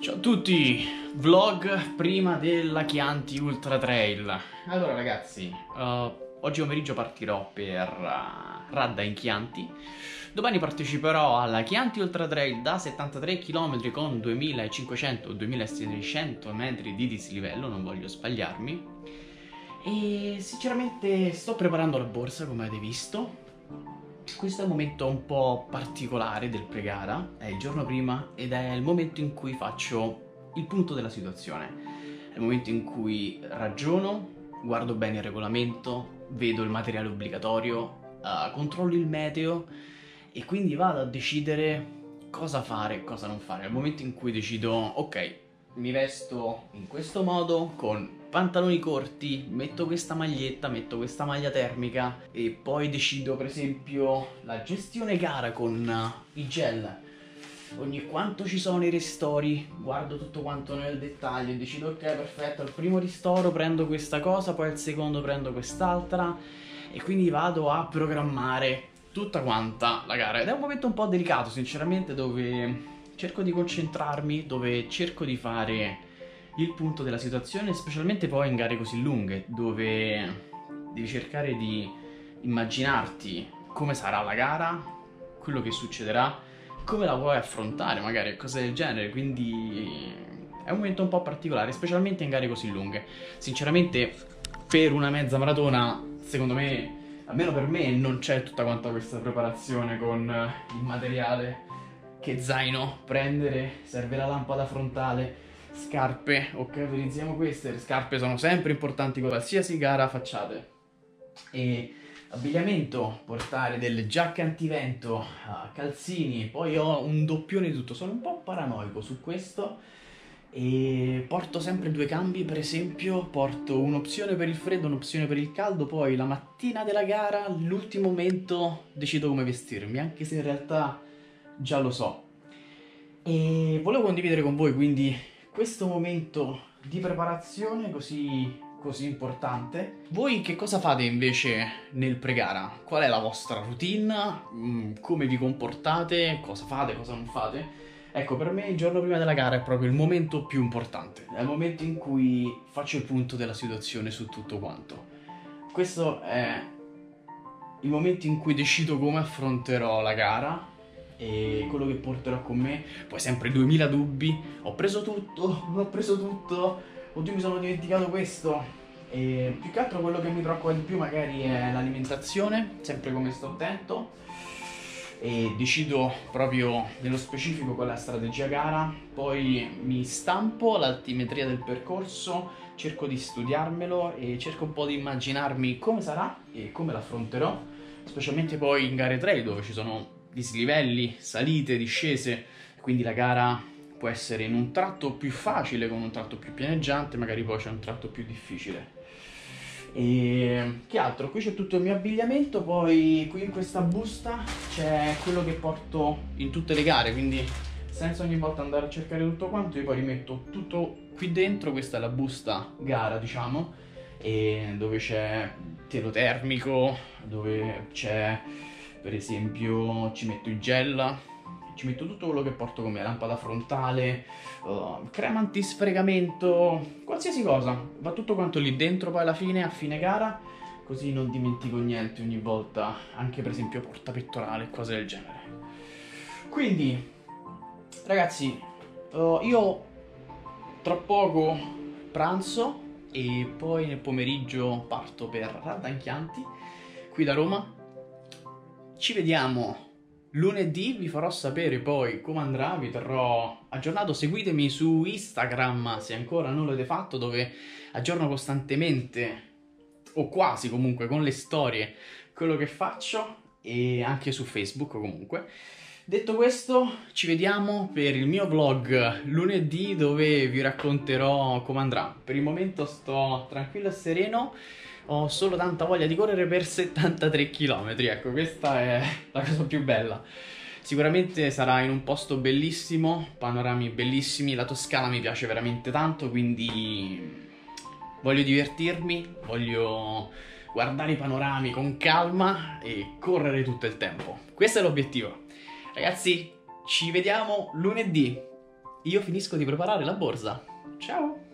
Ciao a tutti, vlog prima della Chianti Ultra Trail. Allora ragazzi, oggi pomeriggio partirò per Radda in Chianti. Domani parteciperò alla Chianti Ultra Trail da 73 km con 2500-2600 metri di dislivello, non voglio sbagliarmi. E sinceramente sto preparando la borsa, come avete visto. Questo è un momento un po' particolare del pre-gara, è il giorno prima ed è il momento in cui faccio il punto della situazione. È il momento in cui ragiono, guardo bene il regolamento, vedo il materiale obbligatorio, controllo il meteo e quindi vado a decidere cosa fare e cosa non fare. È il momento in cui decido, ok, mi vesto in questo modo con pantaloni corti, metto questa maglietta, metto questa maglia termica e poi decido per esempio la gestione gara con i gel. Ogni quanto ci sono i ristori, guardo tutto quanto nel dettaglio e decido ok, perfetto, al primo ristoro prendo questa cosa, poi al secondo prendo quest'altra e quindi vado a programmare tutta quanta la gara. Ed è un momento un po' delicato sinceramente, dove cerco di concentrarmi, dove cerco di fare il punto della situazione, specialmente poi in gare così lunghe, dove devi cercare di immaginarti come sarà la gara, quello che succederà, come la vuoi affrontare, magari cose del genere. Quindi è un momento un po' particolare, specialmente in gare così lunghe. Sinceramente, per una mezza maratona, secondo me, almeno per me, non c'è tutta quanta questa preparazione con il materiale. Che zaino prendere, serve la lampada frontale, scarpe, ok, utilizziamo queste, le scarpe sono sempre importanti con qualsiasi gara facciate. E abbigliamento, portare delle giacche antivento, calzini, poi ho un doppione di tutto, sono un po' paranoico su questo e porto sempre due cambi, per esempio porto un'opzione per il freddo, un'opzione per il caldo, poi la mattina della gara, all'ultimo momento decido come vestirmi, anche se in realtà già lo so. E volevo condividere con voi quindi questo momento di preparazione così importante. Voi che cosa fate invece nel pre-gara? Qual è la vostra routine? Come vi comportate? Cosa fate? Cosa non fate? Ecco, per me il giorno prima della gara è proprio il momento più importante. È il momento in cui faccio il punto della situazione su tutto quanto. Questo è il momento in cui decido come affronterò la gara e quello che porterò con me. Poi sempre 2000 dubbi, ho preso tutto, non ho preso tutto, oddio mi sono dimenticato questo. E più che altro quello che mi preoccupa di più magari è l'alimentazione, sempre come sto attento, e decido proprio nello specifico qual è la strategia gara. Poi mi stampo l'altimetria del percorso, cerco di studiarmelo e cerco un po' di immaginarmi come sarà e come l'affronterò, specialmente poi in gare trail dove ci sono dislivelli, salite, discese, quindi la gara può essere in un tratto più facile con un tratto più pianeggiante, magari poi c'è un tratto più difficile. E che altro? Qui c'è tutto il mio abbigliamento, poi qui in questa busta c'è quello che porto in tutte le gare, quindi senza ogni volta andare a cercare tutto quanto, io poi rimetto tutto qui dentro. Questa è la busta gara, diciamo, e dove c'è telo termico, dove c'è per esempio ci metto il gel, ci metto tutto quello che porto con me, lampada frontale, crema antisfregamento, qualsiasi cosa, va tutto quanto lì dentro poi alla fine, a fine gara, così non dimentico niente ogni volta, anche per esempio portapettorale, cose del genere. Quindi ragazzi, io tra poco pranzo e poi nel pomeriggio parto per Radda in Chianti, qui da Roma. Ci vediamo lunedì, vi farò sapere poi come andrà, vi terrò aggiornato. Seguitemi su Instagram se ancora non l'avete fatto, dove aggiorno costantemente, o quasi comunque, con le storie quello che faccio, e anche su Facebook comunque. Detto questo, ci vediamo per il mio vlog lunedì, dove vi racconterò come andrà. Per il momento sto tranquillo e sereno. Ho solo tanta voglia di correre per 73 km, ecco, questa è la cosa più bella. Sicuramente sarà in un posto bellissimo, panorami bellissimi, la Toscana mi piace veramente tanto, quindi voglio divertirmi, voglio guardare i panorami con calma e correre tutto il tempo. Questo è l'obiettivo. Ragazzi, ci vediamo lunedì. io finisco di preparare la borsa. Ciao!